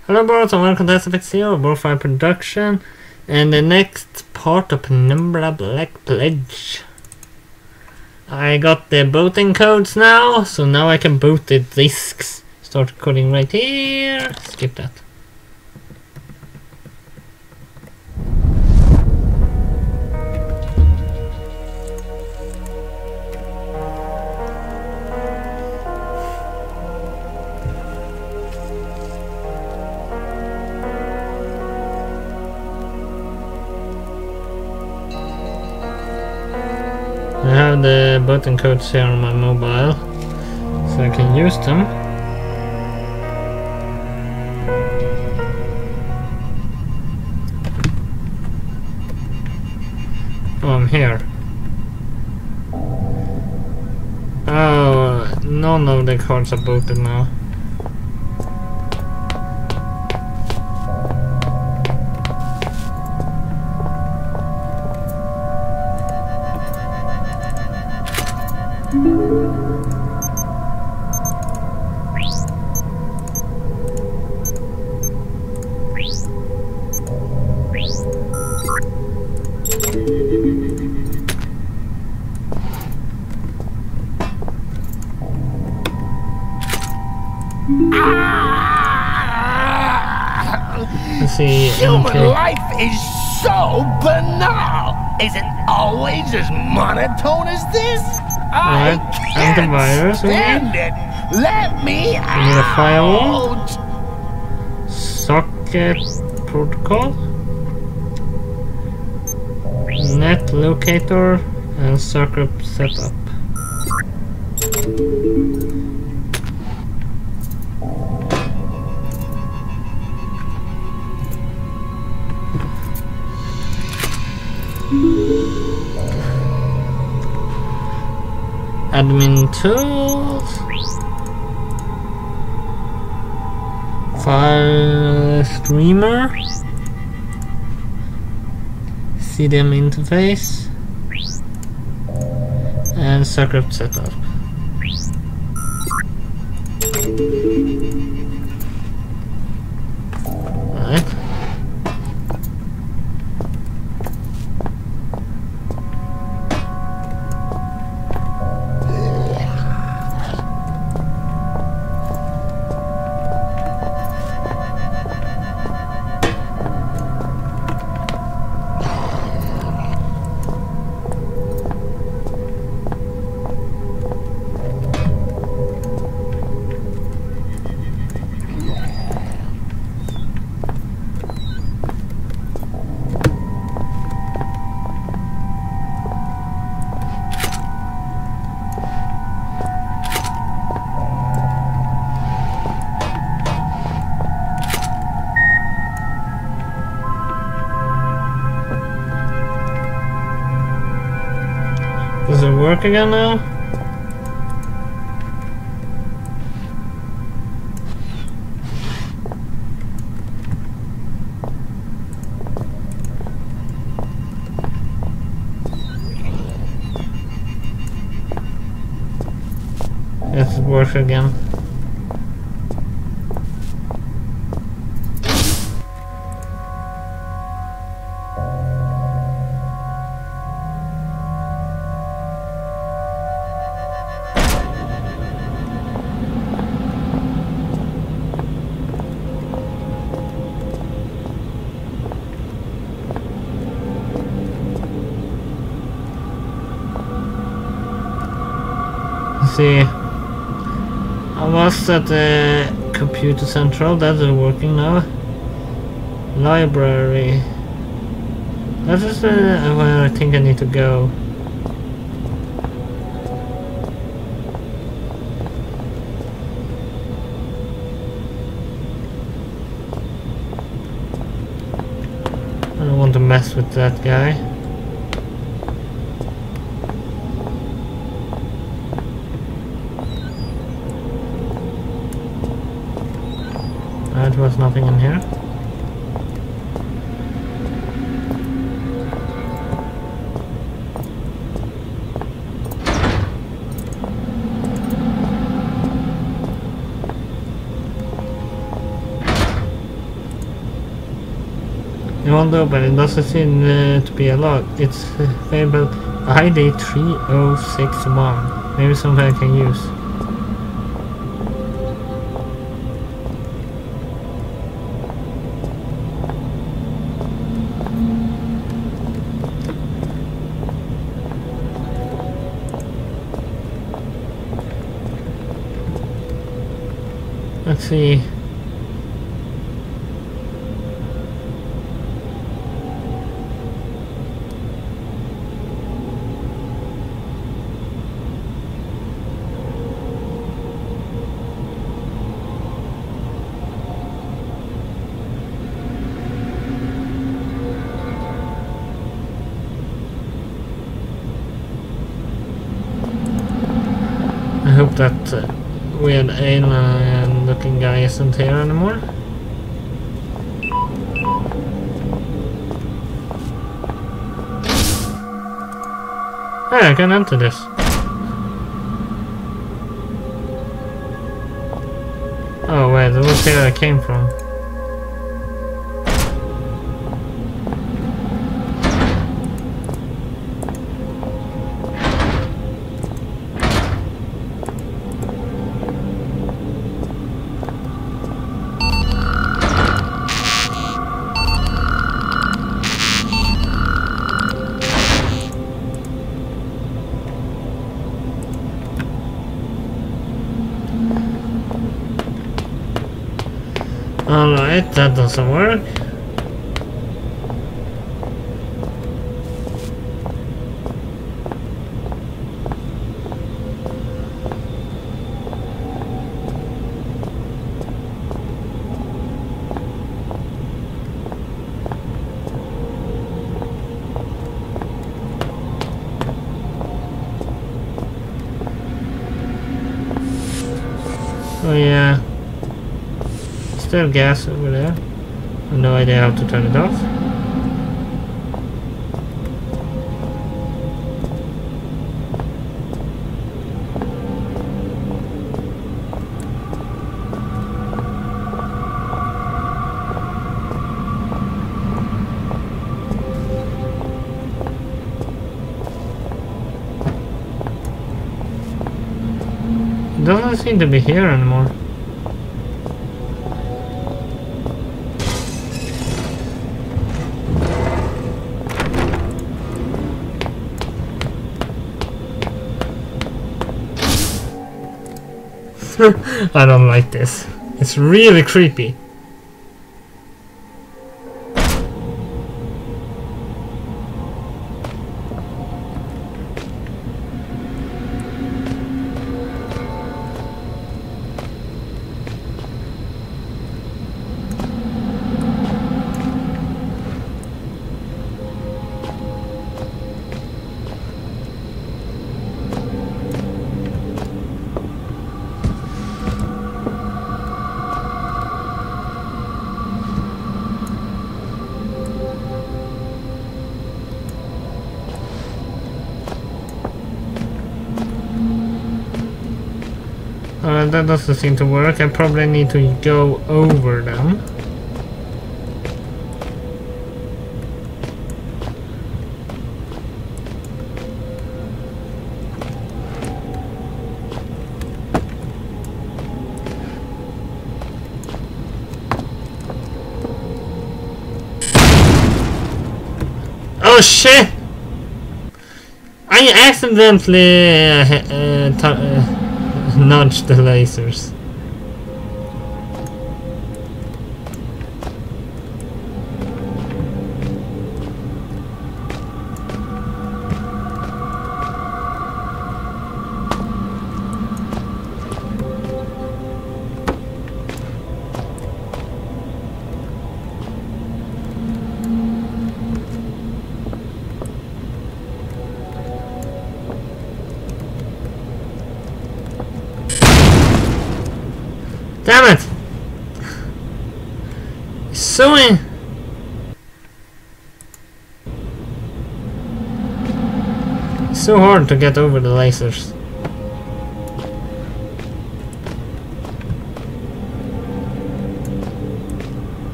Hello boys and welcome to SFX0, Warfire Production, and the next part of Penumbra Black Pledge. I got the booting codes now, so now I can boot the discs. Start recording right here. Skip that. I have the button codes here on my mobile, so I can use them. Oh, I'm here. Oh, none of the cards are booted now. Human life is so banal. Isn't always as monotone as this. I can't stand it. Let me need a firewall. out. Socket protocol, net locator, and circuit setup. Admin tools, file streamer, CDM interface, and circuit setup. Right. Does it work again now? Yes, it works again. See, I was at the computer central. That is working now. Library. That is where I think I need to go. I don't want to mess with that guy. There was nothing in here. Although, but it doesn't seem to be a lot. It's available ID 3061. Maybe something I can use. Let's see. I hope that weird alien looking guy isn't here anymore. Hey, I can enter this. Oh wait, that was here I came from. Alright, that doesn't work. Oh yeah. Still gas over there. No idea how to turn it off. It doesn't seem to be here anymore. I don't like this. It's really creepy. That doesn't seem to work. I probably need to go over them. Oh shit! I accidentally nudge the lasers. Damn it! It's so it's so hard to get over the lasers.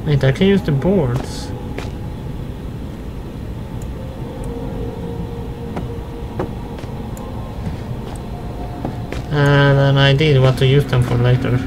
Wait, I can use the boards. And an idea what to use them for later.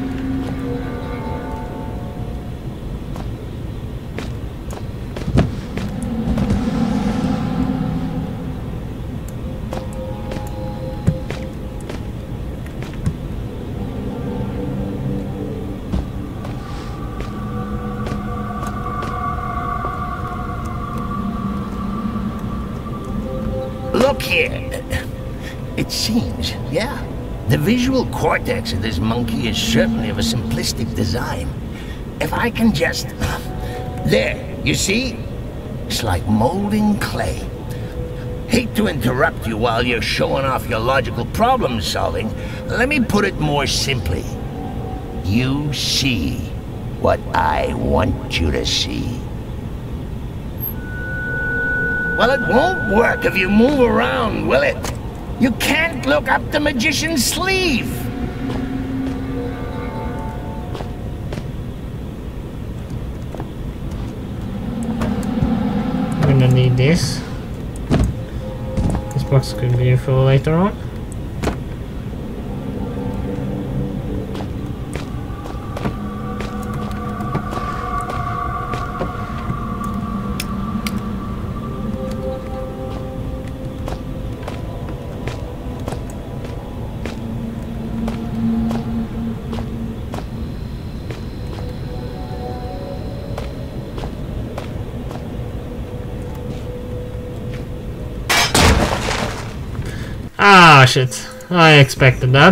Look here. It seems, yeah. The visual cortex of this monkey is certainly of a simplistic design. If I can just... There, you see? It's like molding clay. Hate to interrupt you while you're showing off your logical problem solving. Let me put it more simply. You see what I want you to see. Well, it won't work if you move around, will it? You can't look up the magician's sleeve. I'm gonna need this. This box could be useful later on. Ah, shit. I expected that.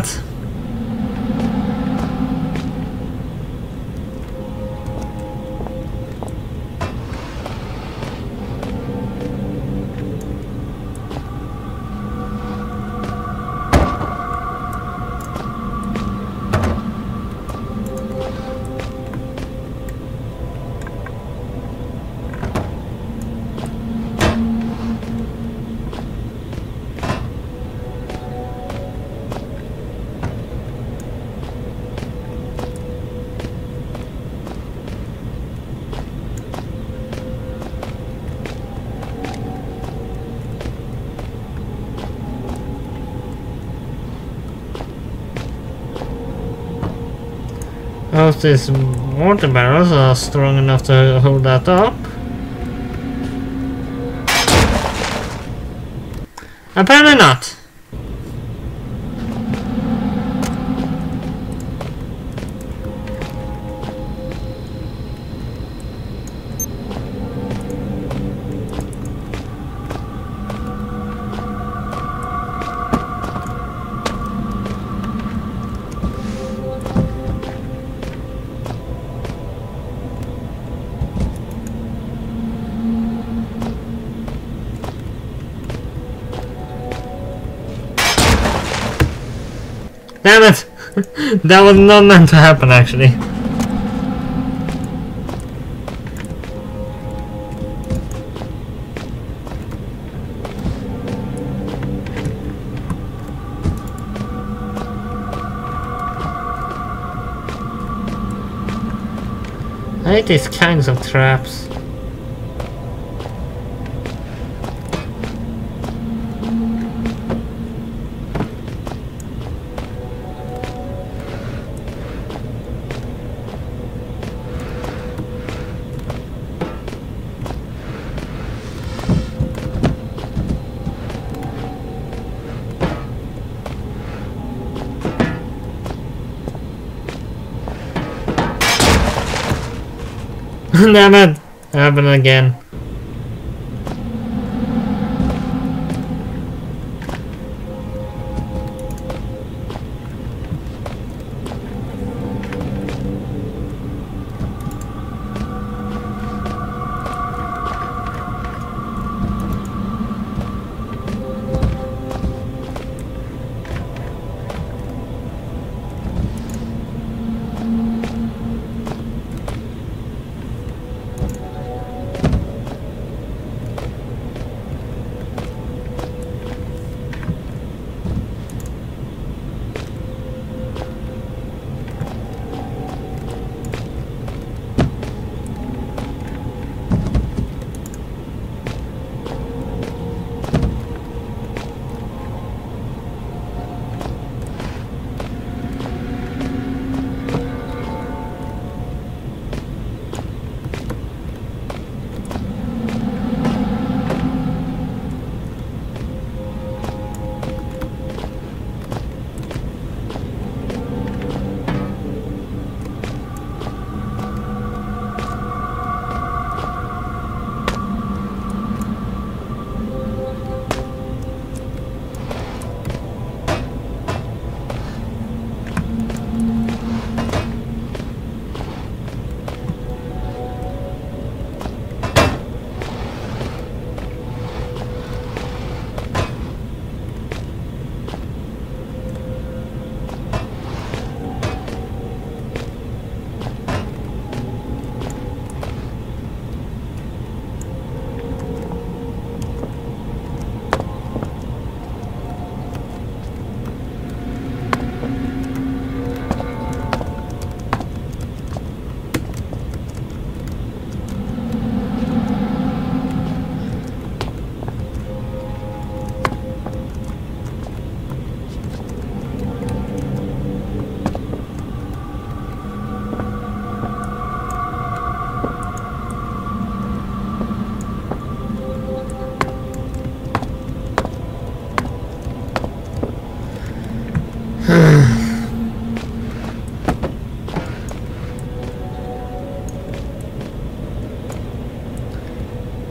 I hope these water barrels are strong enough to hold that up. Apparently not. Damn it! That was not meant to happen, actually. I hate these kinds of traps. Damn it! Happened again.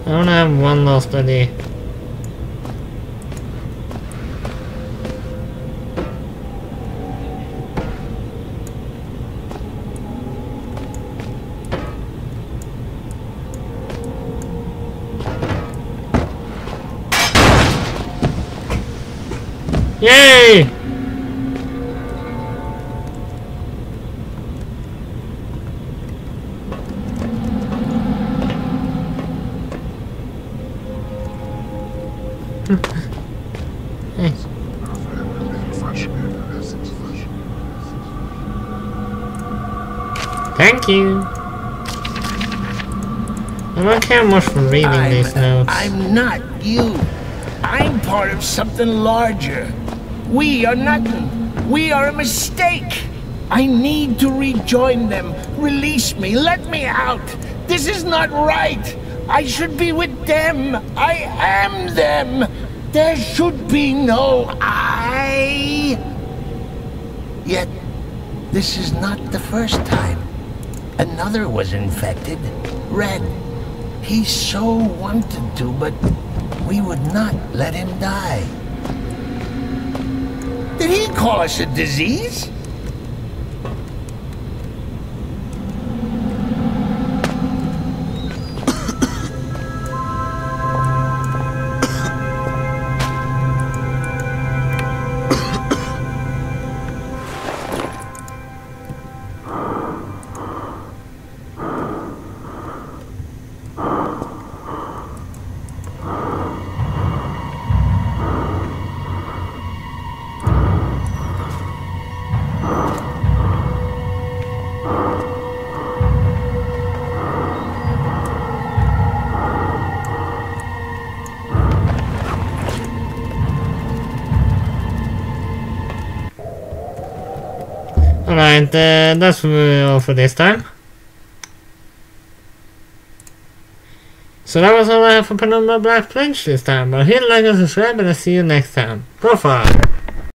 I only have one last ID. Yay! Hey. Thank you. I don't care much for reading these notes. I'm not you. I'm part of something larger. We are nothing. We are a mistake. I need to rejoin them. Release me. Let me out. This is not right. I should be with them. I am them. There should be no I. Yet, this is not the first time. Another was infected. Red. He so wanted to, but we would not let him die. Did he call us a disease? Alright, that's all for this time. So that was all I have for Penumbra Black Pledge this time. But hit like and subscribe and I'll see you next time. Profile!